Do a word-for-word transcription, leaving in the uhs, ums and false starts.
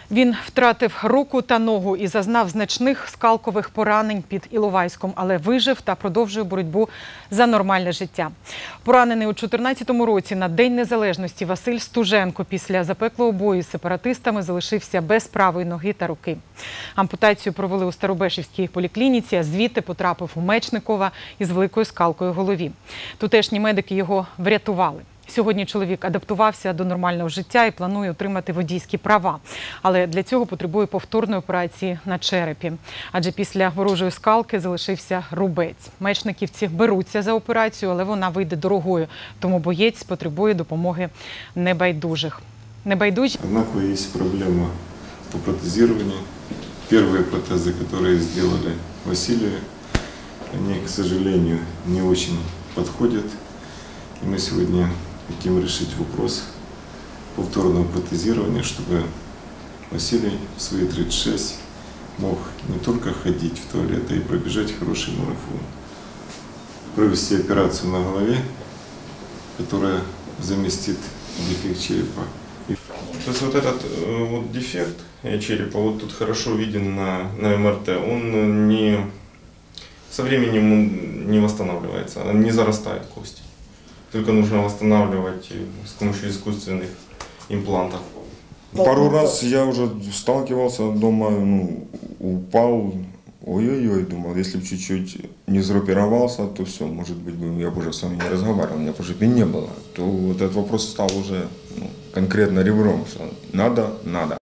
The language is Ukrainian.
Він втратив руку та ногу і зазнав значних скалкових поранень під Іловайськом, але вижив та продовжує боротьбу за нормальне життя. Поранений у дві тисячі чотирнадцятому році на День Незалежності Василь Стуженко після запеклого бою з сепаратистами залишився без правої ноги та руки. Ампутацію провели у Старобешівській поліклініці, а звідти потрапив у Мечникова із великою скалкою в голові. Тутешні медики його врятували. Сьогодні чоловік адаптувався до нормального життя і планує отримати водійські права. Але для цього потребує повторної операції на черепі. Адже після ворожої скалки залишився рубець. Мечниківці беруться за операцію, але вона вийде дорогою. Тому боєць потребує допомоги небайдужих. Небайдужі. Однако є проблема по протезированию. Первые протезы, которые сделали Василию, они, к сожалению, не очень подходят. И мы сегодня хотим решить вопрос повторного протезирования, чтобы Василий в свои тридцать шесть мог не только ходить в туалет, а и пробежать хороший марафон. Провести операцию на голове, которая заместит дефект черепа. То есть вот этот вот дефект черепа, вот тут хорошо виден на, на эм эр тэ, он не, со временем он не восстанавливается, он не зарастает кости. Только нужно восстанавливать с помощью искусственных имплантов. Пару раз я уже сталкивался дома, ну, упал, ой-ой-ой, думал, если бы чуть-чуть не сгруппировался, то все, может быть, я бы уже с вами не разговаривал, меня бы уже не было. То вот этот вопрос стал уже, ну, конкретно ребром, что надо, надо.